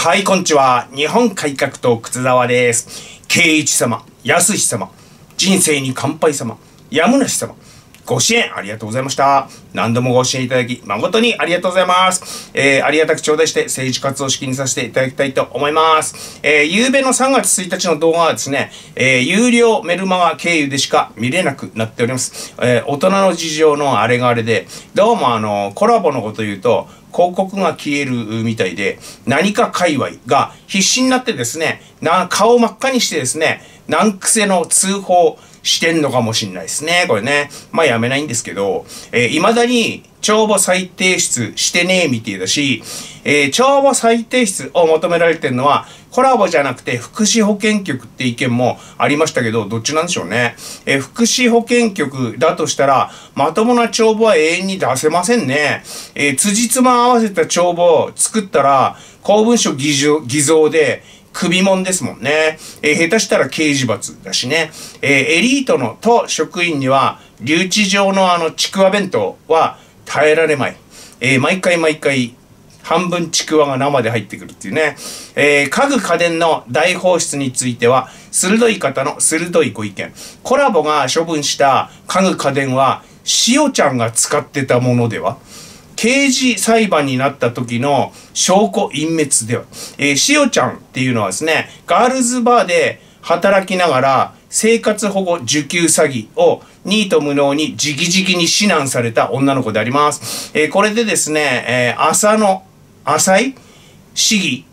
はい、こんにちは。日本改革党靴沢です。圭一様、康様、人生に乾杯様、やむなし様、ご支援ありがとうございました。何度もご支援いただき、誠にありがとうございます。ありがたく頂戴して政治活動を資金にさせていただきたいと思います。夕べの3月1日の動画はですね、有料メルマガ経由でしか見れなくなっております。大人の事情のあれがあれで、どうもコラボのこと言うと、広告が消えるみたいで、何か界隈が必死になってですね、顔を真っ赤にしてですね、難癖の通報してんのかもしれないですね。これね。まあやめないんですけど、未だに帳簿再提出してねえみてえだし、帳簿再提出を求められてるのは、コラボじゃなくて福祉保健局って意見もありましたけど、どっちなんでしょうね。福祉保健局だとしたら、まともな帳簿は永遠に出せませんね。辻褄合わせた帳簿を作ったら、公文書偽造で、首もんですもんね。下手したら刑事罰だしね。エリートの都職員には、留置場のちくわ弁当は耐えられまい。毎回、半分ちくわが生で入ってくるっていうね。家具家電の大放出については、鋭い方の鋭いご意見。コラボが処分した家具家電は、しおちゃんが使ってたものでは刑事裁判になった時の証拠隠滅では、しおちゃんっていうのはですね、ガールズバーで働きながら生活保護受給詐欺をニート無能に直々に指南された女の子であります。これでですね、浅野市議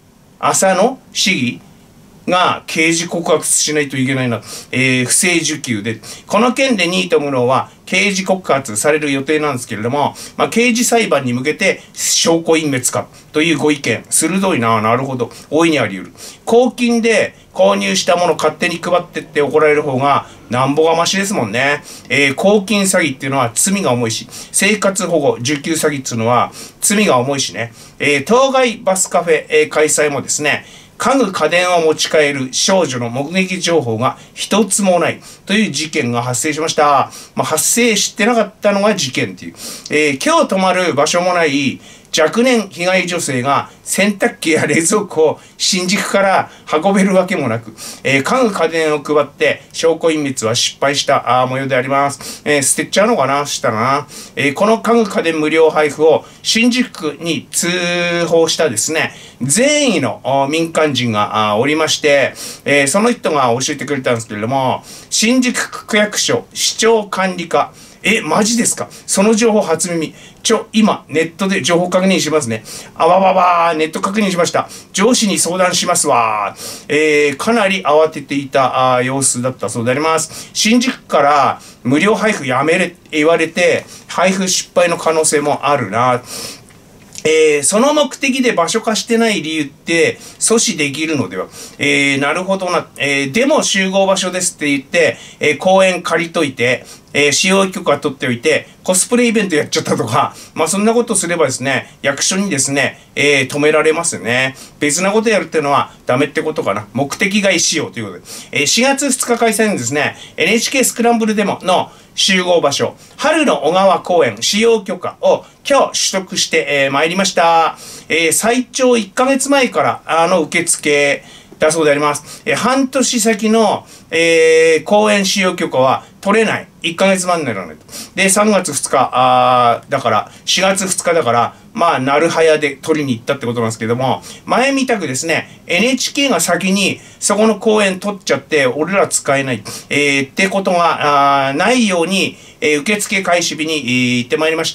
が刑事告発しないといけないな。不正受給で。この件でニート無能は刑事告発される予定なんですけれども、刑事裁判に向けて証拠隠滅かというご意見。鋭いな。なるほど。大いにあり得る。公金で購入したもの勝手に配ってって怒られる方がなんぼがましですもんね。公金詐欺っていうのは罪が重いし、生活保護受給詐欺っていうのは罪が重いしね。当該バスカフェ、開催もですね、家具家電を持ち帰る少女の目撃情報が一つもないという事件が発生しました。発生してなかったのが事件っていう。今日泊まる場所もない若年被害女性が洗濯機や冷蔵庫を新宿から運べるわけもなく、家具家電を配って証拠隠滅は失敗した模様であります。捨てちゃうのかなしたな。この家具家電無料配布を新宿区に通報したですね、善意の民間人がおりまして、その人が教えてくれたんですけれども、新宿区役所市長管理課、マジですか？その情報初耳。今、ネットで情報確認しますね。ネット確認しました。上司に相談しますわ。かなり慌てていた様子だったそうであります。新宿から無料配布やめれ、言われて、配布失敗の可能性もあるな。その目的で場所化してない理由って阻止できるのでは。なるほどな。でも集合場所ですって言って、公園借りといて、使用許可取っておいて、コスプレイベントやっちゃったとか、そんなことすればですね、役所にですね、止められますよね。別なことやるっていうのはダメってことかな。目的外使用ということで。4月2日開催のですね、NHK スクランブルデモの集合場所、春の小川公園使用許可を今日取得してまいりました。最長1ヶ月前から受付だそうであります。半年先の、公園使用許可は取れない。1ヶ月前にならないと。で、3月2日、だから、4月2日だから、なるはやで取りに行ったってことなんですけども、前みたくですね、NHK が先にそこの公園取っちゃって、俺ら使えない、ってことがないように、受付開始日に行ってまいりました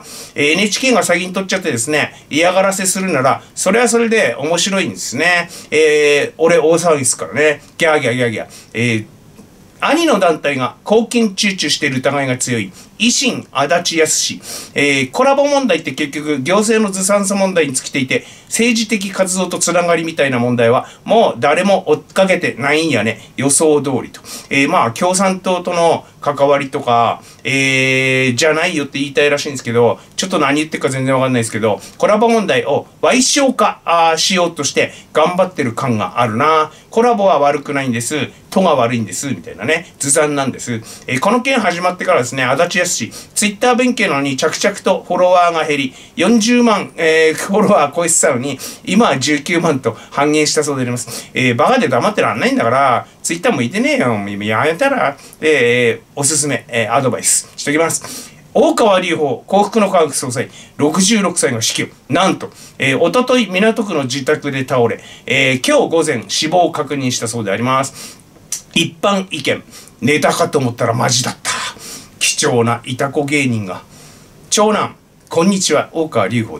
。NHK が先に取っちゃってですね、嫌がらせするなら、それはそれで面白いんですね。俺大騒ぎですからね。ギャーギャー。兄の団体が公金集中している疑いが強い維新足立康。コラボ問題って結局行政のずさんさ問題に尽きていて、政治的活動とつながりみたいな問題はもう誰も追っかけてないんやね。予想通りと。共産党との関わりとか、じゃないよって言いたいらしいんですけど、ちょっと何言ってるか全然わかんないですけど、コラボ問題を賠償化しようとして頑張ってる感があるな。コラボは悪くないんです。とが悪いんです。みたいなね、図算なんです。この件始まってからですね、足立康ツイッター弁慶なのに着々とフォロワーが減り、40万、フォロワー超えてたのに、今は19万と半減したそうであります。バカで黙ってらんないんだから、ツイッター向いてねえよ。やめたら、おすすめ、アドバイスしときます。大川隆法幸福の科学総裁66歳の死去。なんと、おととい港区の自宅で倒れ、今日午前死亡を確認したそうであります。一般意見、ネタかと思ったらマジだった。貴重ないたこ芸人が。長男、こんにちは、大川隆法です。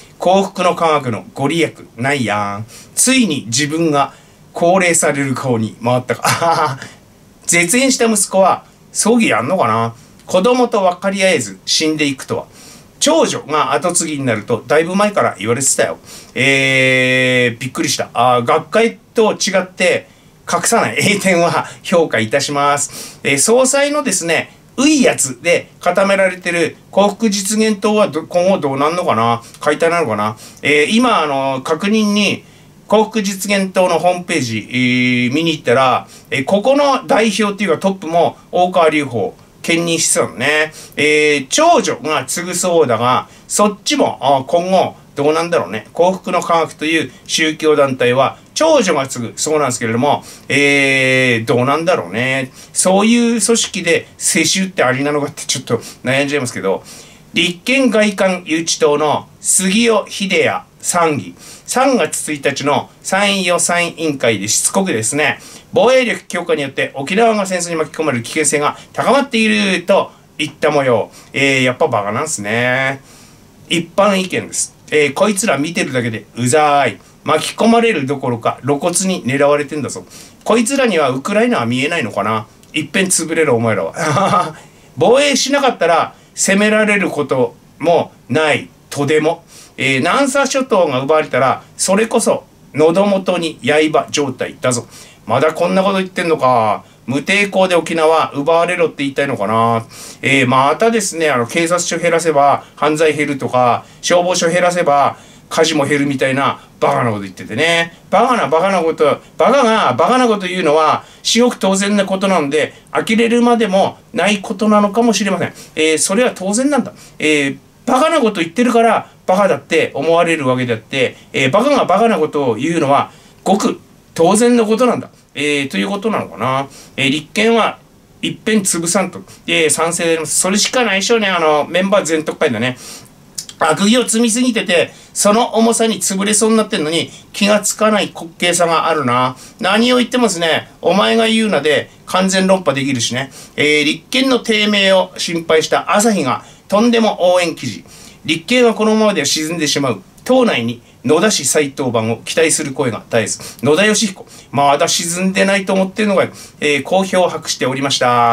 幸福の科学のご利益ないやん。ついに自分が高齢される顔に回ったか。絶縁した息子は葬儀やんのかな。子供と分かり合えず死んでいくとは。長女が後継ぎになるとだいぶ前から言われてたよ。びっくりした。学会と違って隠さない栄転は評価いたします。総裁のですね、ういやつで固められてる幸福実現党は今後どうなんのかな、解体なのかな。今確認に幸福実現党のホームページ、見に行ったら、ここの代表っていうかトップも大川隆法兼任してたのね。長女が継ぐそうだが、そっちも今後どうなんだろうね。幸福の科学という宗教団体は長女が継ぐそうなんですけれども、どうなんだろうね。そういう組織で世襲ってありなのかってちょっと悩んじゃいますけど、立憲外観誘致党の杉尾秀哉参議3月1日の参院予算委員会でしつこくですね、防衛力強化によって沖縄が戦争に巻き込まれる危険性が高まっているといった模様。やっぱバカなんすね。一般意見です。こいつら見てるだけでうざーい。巻き込まれるどころか露骨に狙われてんだぞ。こいつらにはウクライナは見えないのかな。いっぺん潰れるお前らは。防衛しなかったら攻められることもないとでも。南沙諸島が奪われたらそれこそ喉元に刃状態だぞ。まだこんなこと言ってんのか。無抵抗で沖縄奪われろって言いたいのかな。またですね、警察署減らせば犯罪減るとか、消防署減らせば火事も減るみたいなバカなこと言っててね。バカなこと言うのは至極当然なことなので、呆れるまでもないことなのかもしれません。それは当然なんだ。バカなこと言ってるからバカだって思われるわけであって、バカがバカなことを言うのはごく当然のことなんだ。ということなのかな。立憲はいっぺん潰さんと、賛成であります。それしかないでしょうね。メンバー全特会だね。悪行を積みすぎてて、その重さに潰れそうになってんのに気がつかない滑稽さがあるな。何を言ってもですね、お前が言うなで完全論破できるしね。立憲の低迷を心配した朝日がとんでも応援記事。立憲はこのままでは沈んでしまう。党内に野田氏再登板を期待する声が絶えず、野田佳彦、まだ沈んでないと思っているのが、好評を博しておりました。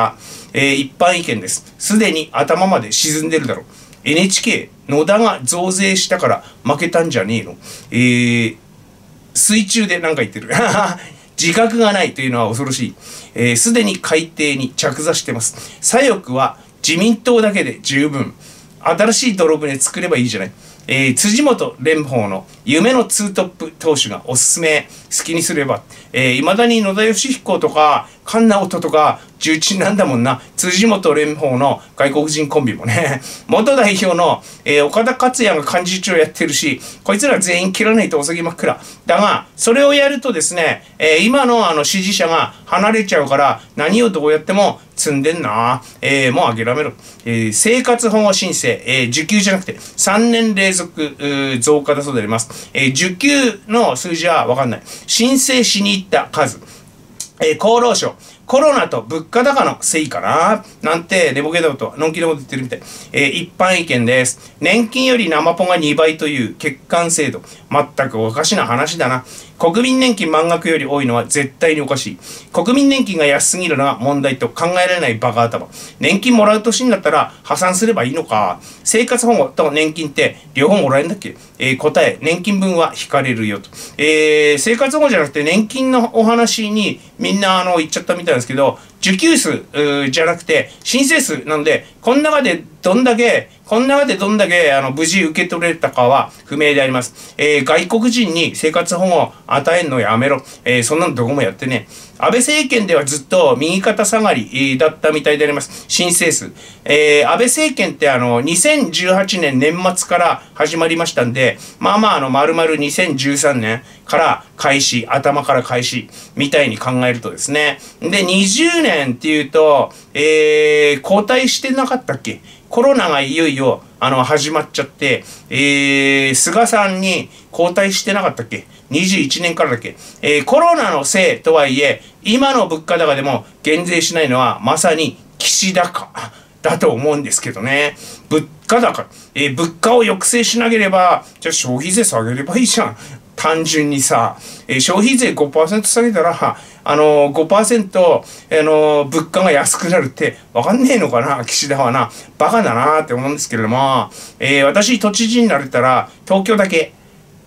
一般意見です。すでに頭まで沈んでるだろう。NHK、野田が増税したから負けたんじゃねえの。水中で何か言ってる。自覚がないというのは恐ろしい。すでに海底に着座してます。左翼は自民党だけで十分。新しい泥船作ればいいじゃない。辻元蓮舫の夢のツートップ投手がおすすめ。好きにすれば。いまだに野田佳彦とか菅直人とか重鎮なんだもんな。辻元蓮舫の外国人コンビもね。元代表の、岡田克也が幹事長やってるし、こいつら全員切らないとお先真っ暗。だが、それをやるとですね、今の支持者が離れちゃうから、何をどうやっても積んでんな。もう諦めろ。生活保護申請、受給じゃなくて3年連続増加だそうであります。受給の数字はわかんない。申請しに行った数。厚労省。コロナと物価高のせいかななんて寝ぼけたこと、のんきなこと言ってるみたい。一般意見です。年金より生ポが2倍という欠陥制度。 全くおかしな話だな。国民年金満額より多いのは絶対におかしい。国民年金が安すぎるのは問題と考えられないバカ頭。年金もらう年になったら破産すればいいのか。生活保護と年金って両方もらえるんだっけ？答え、年金分は引かれるよと。生活保護じゃなくて年金のお話にみんな言っちゃったみたいなんですけど、受給数じゃなくて申請数なので、この中でどんだけ無事受け取れたかは不明であります。外国人に生活保護を与えるのやめろ。そんなのどこもやってね。安倍政権ではずっと右肩下がりだったみたいであります。申請数。安倍政権って2018年年末から始まりましたんで、丸々2013年から頭から開始みたいに考えるとですね。で、20年っていうと、交代してなかったっけ？コロナがいよいよ始まっちゃって、菅さんに交代してなかったっけ？21年からだっけ？コロナのせいとはいえ、今の物価高でも減税しないのはまさに岸田かだと思うんですけどね。物価高、物価を抑制しなければ、じゃあ消費税下げればいいじゃん。単純にさ、消費税 5% 下げたら、5% 物価が安くなるってわかんねえのかな、岸田はな。バカだなって思うんですけれども、私都知事になれたら、東京だけ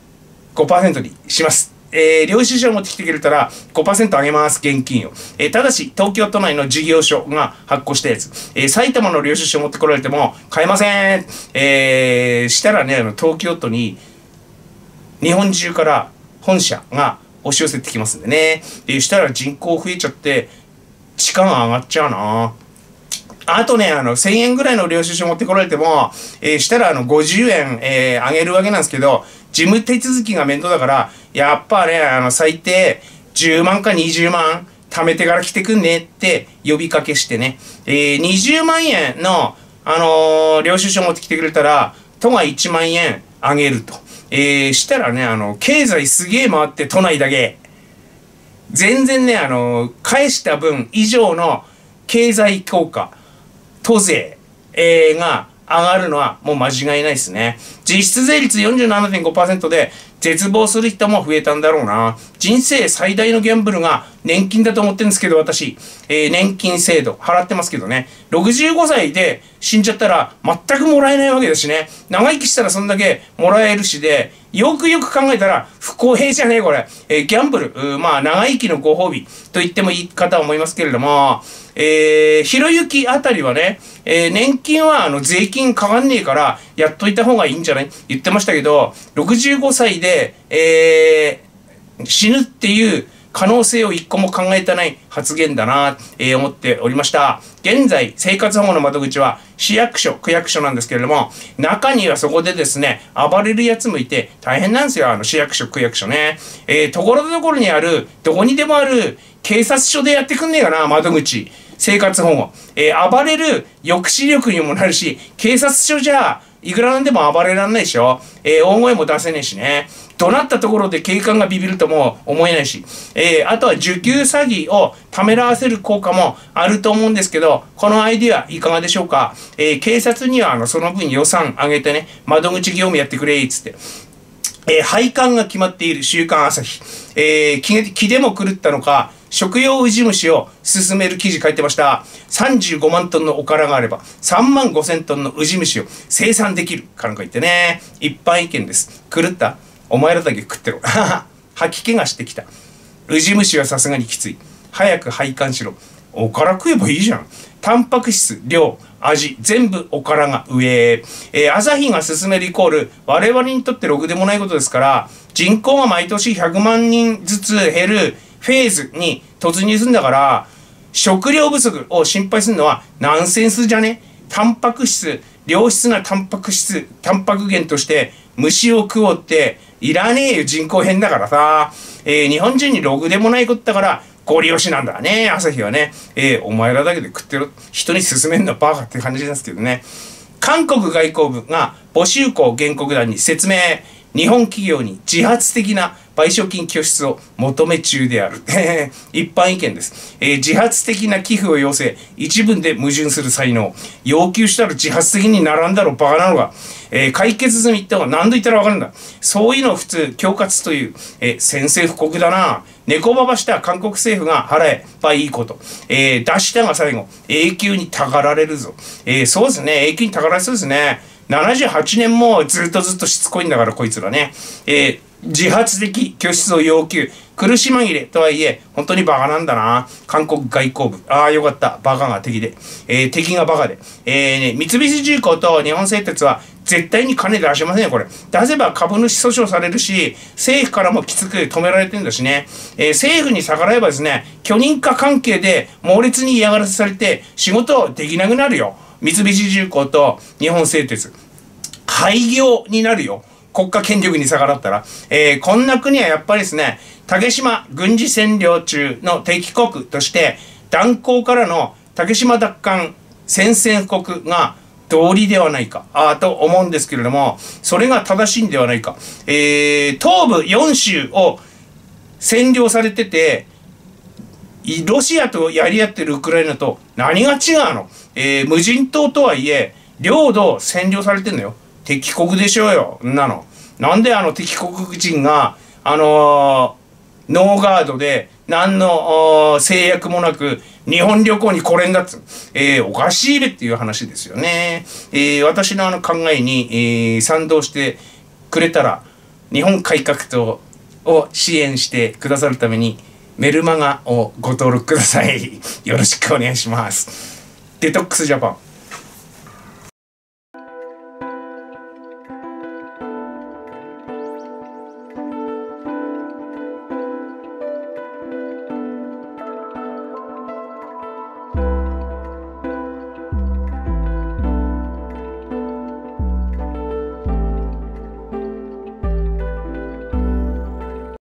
5% にします。領収書を持ってきてくれたら 5% 上げます、現金を。ただし、東京都内の事業所が発行したやつ。埼玉の領収書を持ってこられても買えません。したらね、東京都に日本中から本社が押し寄せてきますんでね。したら人口増えちゃって、地価が上がっちゃうな。あとね、1000円ぐらいの領収書持ってこられても、したら50円、上げるわけなんですけど、事務手続きが面倒だから、やっぱね、最低10万か20万貯めてから来てくんねって呼びかけしてね。20万円の、領収書持ってきてくれたら、都が1万円上げると。したらね、経済すげえ回って都内だけ。全然ね、返した分以上の経済効果、都税、が上がるのはもう間違いないですね。実質税率 47.5% で絶望する人も増えたんだろうな。人生最大のギャンブルが年金だと思ってるんですけど、私、年金制度払ってますけどね。65歳で死んじゃったら全くもらえないわけだしね。長生きしたらそんだけもらえるしで、よくよく考えたら不公平じゃねえこれ。ギャンブル、長生きのご褒美と言ってもいいかと思いますけれども、ひろゆきあたりはね、年金は税金かかんねえからやっといた方がいいんじゃない言ってましたけど、65歳で、死ぬっていう可能性を一個も考えてない発言だな、思っておりました。現在、生活保護の窓口は市役所、区役所なんですけれども、中にはそこでですね、暴れるやつもいて大変なんですよ、市役所、区役所ね。ところどころにある、どこにでもある警察署でやってくんねえかな、窓口。生活保護。暴れる抑止力にもなるし、警察署じゃ、いくらなんでも暴れらんないでしょ。大声も出せねえしね。怒鳴ったところで警官がビビるとも思えないし。あとは受給詐欺をためらわせる効果もあると思うんですけど、このアイディアいかがでしょうか。警察にはその分予算上げてね、窓口業務やってくれ、つって。配管が決まっている週刊朝日。気でも狂ったのか、食用ウジ虫を進める記事書いてました。35万トンのおからがあれば、3万5千トンのウジ虫を生産できる。かなんか言ってね。一般意見です。狂った？お前らだけ食ってろ。吐き気がしてきた。ウジ虫はさすがにきつい。早く配管しろ。おから食えばいいじゃん。タンパク質、量、味、全部おからが上。朝日が進めるイコール、我々にとってろくでもないことですから、人口が毎年100万人ずつ減るフェーズに突入するんだから、食料不足を心配するのはナンセンスじゃね？タンパク質、良質なタンパク源として虫を食おうっていらねえよ、人口変だからさ。日本人にろくでもないことだから、ゴリ押しなんだね、朝日はね。お前らだけで食ってろ。人に勧めんのバカって感じですけどね。韓国外交部が募集校原告団に説明。日本企業に自発的な賠償金拠出を求め中である。一般意見です。自発的な寄付を要請、一文で矛盾する才能。要求したら自発的に並んだろ、バカなのが。解決済みって何度言ったらわかるんだ。そういうのを普通、恐喝という、宣戦布告だな。猫ばばした韓国政府が払えばいいこと。出したが最後、永久にたがられるぞ。そうですね、永久にたがられそうですね。78年もずっとしつこいんだから、こいつらね。自発的拠出を要求。苦し紛れとはいえ、本当にバカなんだな。韓国外交部。ああ、よかった。バカが敵で。敵がバカで。三菱重工と日本製鉄は絶対に金出しませんよ、これ。出せば株主訴訟されるし、政府からもきつく止められてるんだしね。政府に逆らえばですね、許認可関係で猛烈に嫌がらせされて、仕事できなくなるよ。三菱重工と日本製鉄。廃業になるよ。国家権力に逆らったら。こんな国はやっぱりですね、竹島軍事占領中の敵国として、断交からの竹島奪還宣戦布告が道理ではないか、と思うんですけれども、それが正しいんではないか。東部4州を占領されてて、ロシアとやり合ってるウクライナと何が違うの？無人島とはいえ、領土を占領されてんのよ。敵国でしょうよ、んなの。なんで敵国人が、ノーガードで、何の制約もなく、日本旅行に来れんだっつ。おかしいべっていう話ですよね。私の考えに、賛同してくれたら、日本改革党を支援してくださるために、メルマガをご登録ください。よろしくお願いします。デトックスジャパン。